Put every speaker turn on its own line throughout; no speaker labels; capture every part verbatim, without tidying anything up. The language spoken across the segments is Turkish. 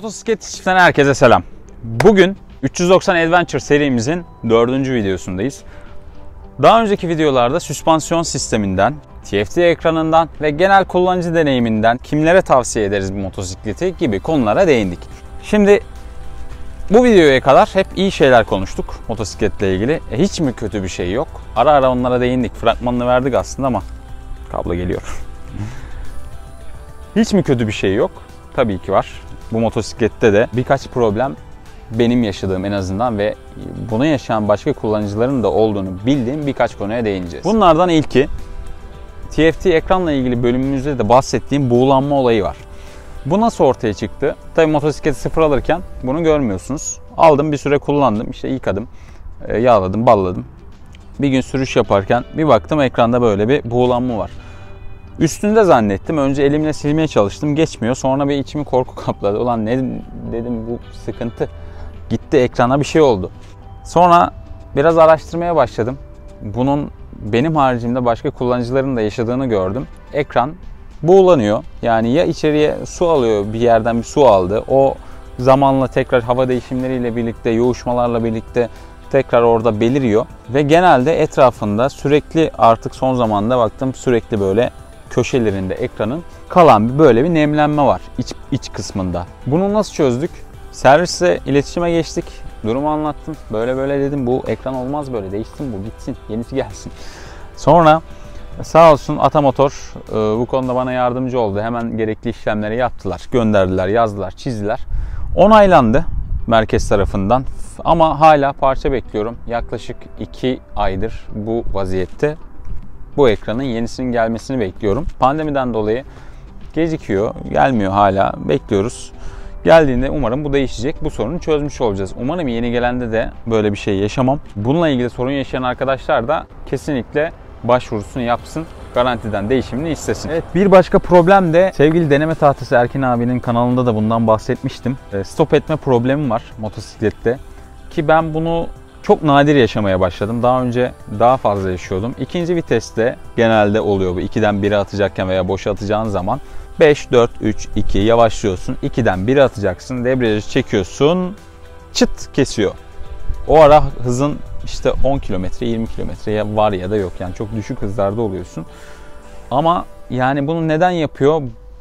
Motosiklet çiftliğinden herkese selam. Bugün üç yüz doksan Adventure serimizin dördüncü videosundayız. Daha önceki videolarda süspansiyon sisteminden, T F T ekranından ve genel kullanıcı deneyiminden kimlere tavsiye ederiz bu motosikleti gibi konulara değindik. Şimdi bu videoya kadar hep iyi şeyler konuştuk motosikletle ilgili. E, hiç mi kötü bir şey yok? Ara ara onlara değindik. Fragmanını verdik aslında ama kablo geliyor. Hiç mi kötü bir şey yok? Tabii ki var. Bu motosiklette de birkaç problem benim yaşadığım en azından ve bunu yaşayan başka kullanıcıların da olduğunu bildiğim birkaç konuya değineceğiz. Bunlardan ilki T F T ekranla ilgili bölümümüzde de bahsettiğim buğulanma olayı var. Bu nasıl ortaya çıktı? Tabii motosikleti sıfır alırken bunu görmüyorsunuz. Aldım, bir süre kullandım, işte yıkadım, yağladım, balladım. Bir gün sürüş yaparken bir baktım ekranda böyle bir buğulanma var. Üstünde zannettim. Önce elimle silmeye çalıştım. Geçmiyor. Sonra bir içimi korku kapladı. Ulan ne dedim, bu sıkıntı. Gitti, ekrana bir şey oldu. Sonra biraz araştırmaya başladım. Bunun benim haricimde başka kullanıcıların da yaşadığını gördüm. Ekran buğulanıyor. Yani ya içeriye su alıyor, bir yerden bir su aldı. O zamanla tekrar hava değişimleriyle birlikte, yoğuşmalarla birlikte tekrar orada beliriyor. Ve genelde etrafında sürekli, artık son zamanda baktım, sürekli böyle köşelerinde ekranın kalan bir böyle bir nemlenme var iç, iç kısmında. Bunu nasıl çözdük? Servisle iletişime geçtik. Durumu anlattım. Böyle böyle dedim, bu ekran olmaz böyle. Değişsin bu, gitsin. Yenisi gelsin. Sonra sağ olsun Atamotor bu konuda bana yardımcı oldu. Hemen gerekli işlemleri yaptılar. Gönderdiler, yazdılar, çizdiler. Onaylandı merkez tarafından. Ama hala parça bekliyorum. Yaklaşık iki aydır bu vaziyette. Bu ekranın yenisinin gelmesini bekliyorum. Pandemiden dolayı gecikiyor, gelmiyor hala. Bekliyoruz. Geldiğinde umarım bu değişecek. Bu sorunu çözmüş olacağız. Umarım yeni gelende de böyle bir şey yaşamam. Bununla ilgili sorun yaşayan arkadaşlar da kesinlikle başvurusunu yapsın. Garantiden değişimini istesin. Evet, bir başka problem de sevgili deneme tahtası Erkin abinin kanalında da bundan bahsetmiştim. Stop etme problemi var motosiklette. Ki ben bunu çok nadir yaşamaya başladım. Daha önce daha fazla yaşıyordum. İkinci viteste genelde oluyor bu. ikiden biri atacakken veya boşa atacağın zaman beş, dört, üç, iki yavaşlıyorsun. ikiden biri atacaksın. Debriyajı çekiyorsun. Çıt kesiyor. O ara hızın işte on kilometre, yirmi kilometreye var ya da yok. Yani çok düşük hızlarda oluyorsun. Ama yani bunu neden yapıyor?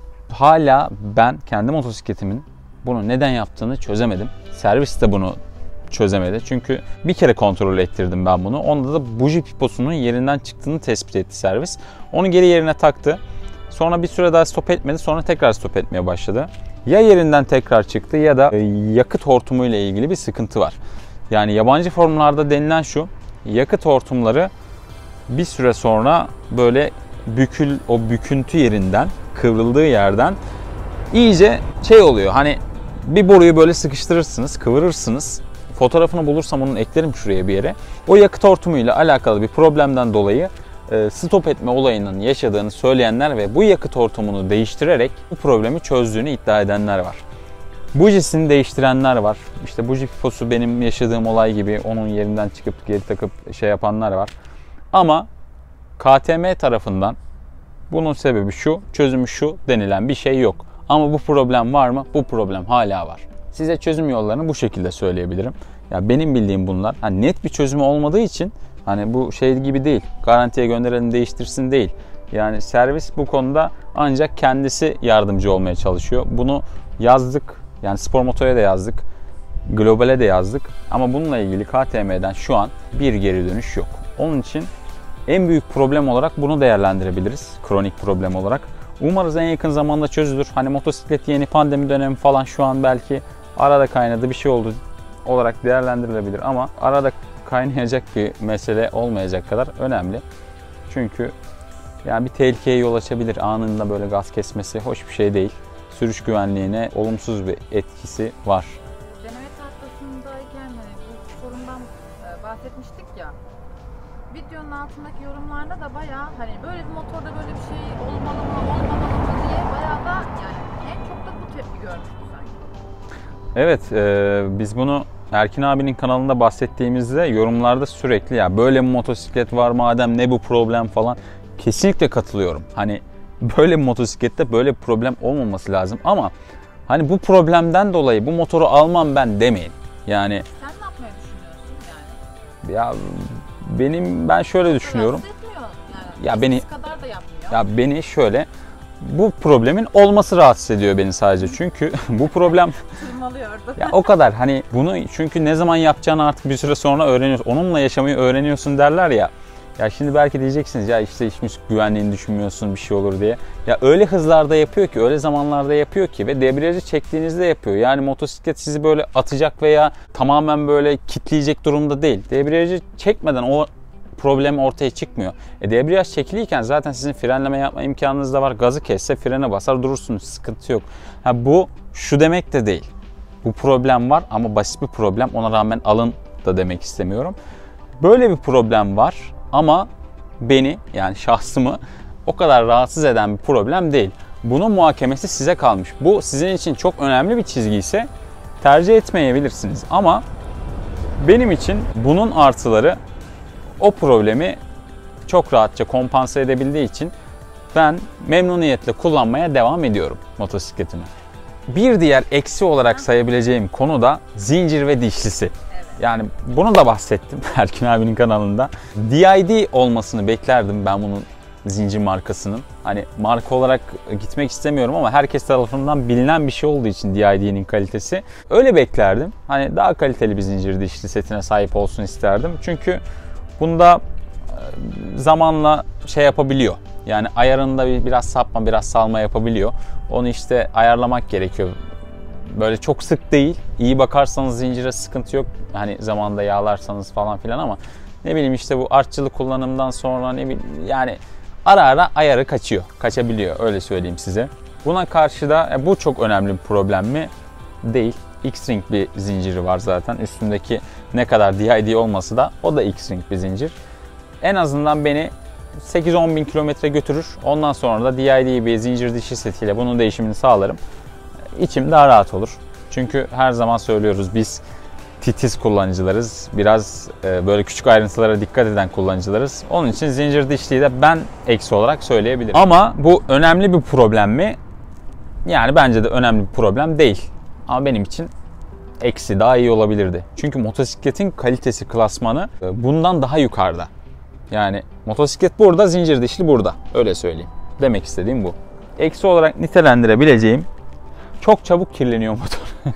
Hala ben kendi motosikletimin bunu neden yaptığını çözemedim. Servis de bunu çözemedi. Çünkü bir kere kontrol ettirdim ben bunu. Onda da buji piposunun yerinden çıktığını tespit etti servis. Onu geri yerine taktı. Sonra bir süre daha stop etmedi. Sonra tekrar stop etmeye başladı. Ya yerinden tekrar çıktı ya da yakıt hortumu ile ilgili bir sıkıntı var. Yani yabancı formlarda denilen şu: yakıt hortumları bir süre sonra böyle bükül, o büküntü yerinden, kıvrıldığı yerden iyice şey oluyor. Hani bir boruyu böyle sıkıştırırsınız, kıvırırsınız. Fotoğrafını bulursam onu eklerim şuraya bir yere. O yakıt hortumuyla alakalı bir problemden dolayı e, stop etme olayının yaşadığını söyleyenler ve bu yakıt hortumunu değiştirerek bu problemi çözdüğünü iddia edenler var. Bujisini değiştirenler var. İşte buji piposu benim yaşadığım olay gibi onun yerinden çıkıp geri takıp şey yapanlar var. Ama K T M tarafından bunun sebebi şu, çözümü şu denilen bir şey yok. Ama bu problem var mı? Bu problem hala var. Size çözüm yollarını bu şekilde söyleyebilirim. Ya benim bildiğim bunlar. Hani net bir çözümü olmadığı için hani bu şey gibi değil. Garantiye gönderelim değiştirsin değil. Yani servis bu konuda ancak kendisi yardımcı olmaya çalışıyor. Bunu yazdık. Yani Spor Moto'ya da yazdık. Global'e de yazdık. Ama bununla ilgili K T M'den şu an bir geri dönüş yok. Onun için en büyük problem olarak bunu değerlendirebiliriz. Kronik problem olarak. Umarız en yakın zamanda çözülür. Hani motosiklet yeni, pandemi dönemi falan şu an belki arada kaynadı, bir şey oldu olarak değerlendirilebilir ama arada kaynayacak bir mesele olmayacak kadar önemli. Çünkü yani bir tehlikeye yol açabilir. Anında böyle gaz kesmesi hoş bir şey değil. Sürüş güvenliğine olumsuz bir etkisi var.
Deneme tahtasındayken hani bu sorundan bahsetmiştik ya. Videonun altındaki yorumlarda da bayağı hani böyle bir motorda böyle bir şey olmalı mı, olmamalı mı diye bayağı da yani en çok da bu tepki görmüştük sanki.
Evet, e, biz bunu Erkin abinin kanalında bahsettiğimizde yorumlarda sürekli ya böyle bir motosiklet var madem ne bu problem falan, kesinlikle katılıyorum. Hani böyle bir motosiklette böyle bir problem olmaması lazım ama Hani bu problemden dolayı bu motoru almam ben demeyin. Yani
Sen ne yapmayı düşünüyorsun yani?
ya benim ben şöyle düşünüyorum.
Rahatsız etmiyor yani.
Ya beni
kadar da yapmıyor.
ya beni şöyle bu problemin olması rahatsız ediyor beni sadece. Çünkü bu problem
Tırmalıyordu.
ya o kadar hani bunu çünkü ne zaman yapacağını artık bir süre sonra öğreniyorsun. Onunla yaşamayı öğreniyorsun derler ya. Ya şimdi belki diyeceksiniz ya işte hiç müzik güvenliğini düşünmüyorsun bir şey olur diye. Ya öyle hızlarda yapıyor ki, öyle zamanlarda yapıyor ki ve debriyajı çektiğinizde yapıyor. Yani motosiklet sizi böyle atacak veya tamamen böyle kitleyecek durumda değil. Debriyajı çekmeden o problem ortaya çıkmıyor. E debriyaj çekiliyken zaten sizin frenleme yapma imkanınız da var. Gazı kesse frene basar durursunuz. Sıkıntı yok. Ha bu şu demek de değil. Bu problem var ama basit bir problem. Ona rağmen alın da demek istemiyorum. Böyle bir problem var. Ama beni yani şahsımı o kadar rahatsız eden bir problem değil. Bunun muhakemesi size kalmış. Bu sizin için çok önemli bir çizgi ise tercih etmeyebilirsiniz. Ama benim için bunun artıları o problemi çok rahatça kompanse edebildiği için ben memnuniyetle kullanmaya devam ediyorum motosikletimi. Bir diğer eksi olarak sayabileceğim konu da zincir ve dişlisi. Yani bunu da bahsettim Erkin abinin kanalında. D I D olmasını beklerdim ben bunun zincir markasının. Hani marka olarak gitmek istemiyorum ama herkes tarafından bilinen bir şey olduğu için D I D'nin kalitesi. Öyle beklerdim. Hani daha kaliteli bir zincir dişli setine sahip olsun isterdim. Çünkü bunda zamanla şey yapabiliyor. Yani ayarında biraz sapma biraz salma yapabiliyor. Onu işte ayarlamak gerekiyor. Böyle çok sık değil. İyi bakarsanız zincire sıkıntı yok. Hani zamanında yağlarsanız falan filan ama ne bileyim işte bu artçılı kullanımdan sonra ne bileyim yani ara ara ayarı kaçıyor. Kaçabiliyor öyle söyleyeyim size. Buna karşı da bu çok önemli bir problem mi? Değil. X-Ring bir zinciri var zaten. Üstündeki ne kadar D I D olması da o da X-Ring bir zincir. En azından beni sekiz on bin kilometre götürür. Ondan sonra da D I D bir zincir dişi setiyle bunun değişimini sağlarım. İçim daha rahat olur. Çünkü her zaman söylüyoruz biz titiz kullanıcılarız. Biraz e, böyle küçük ayrıntılara dikkat eden kullanıcılarız. Onun için zincir dişliği de ben eksi olarak söyleyebilirim. Ama bu önemli bir problem mi? Yani bence de önemli bir problem değil. Ama benim için eksi daha iyi olabilirdi. Çünkü motosikletin kalitesi klasmanı e, bundan daha yukarıda. Yani motosiklet burada, zincir dişli burada. Öyle söyleyeyim. Demek istediğim bu. Eksi olarak nitelendirebileceğim çok çabuk kirleniyor motor.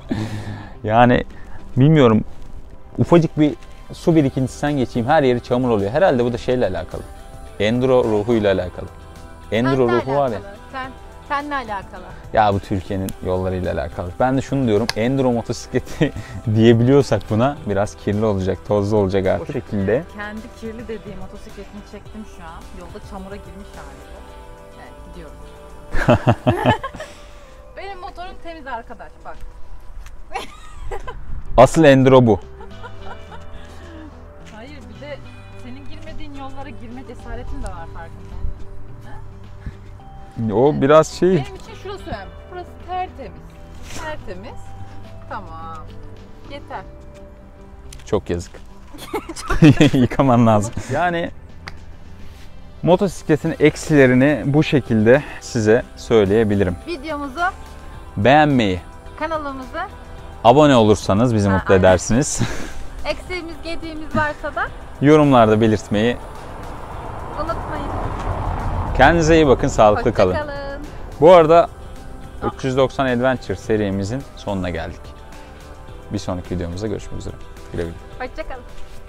Yani bilmiyorum ufacık bir su birikintisinden geçeyim her yeri çamur oluyor. Herhalde bu da şeyle alakalı. Enduro ruhuyla alakalı. Enduro
Senle
ruhu var ya.
alakalı. Sen, senle alakalı.
Ya bu Türkiye'nin yollarıyla alakalı. Ben de şunu diyorum. Enduro motosikleti diyebiliyorsak buna biraz kirli olacak, tozlu olacak artık. O şekilde.
Kendi kirli dediğim motosikletini çektim şu an. Yolda çamura girmiş hali bu. Evet gidiyorum. Benim motorum temiz arkadaş bak.
Asıl enduro bu.
Hayır bir de senin girmediğin yollara girme cesaretin de var farkında.
O biraz şey.
Benim için şurası önemli. Burası tertemiz. Tertemiz. Tamam. Yeter.
Çok yazık. Yıkaman lazım. Yani motosikletin eksilerini bu şekilde size söyleyebilirim.
Videomuzu,
Beğenmeyi,
kanalımızı,
abone olursanız bizi
Ha,
mutlu
aynen.
edersiniz.
eksiğimiz, gediğimiz varsa da
Yorumlarda belirtmeyi.
unutmayın.
Kendinize iyi bakın, sağlıklı
Hoşça
kalın.
kalın.
Bu arada üç yüz doksan Adventure serimizin sonuna geldik. Bir sonraki videomuzda görüşmek üzere. Güle güle.
Hoşça kalın.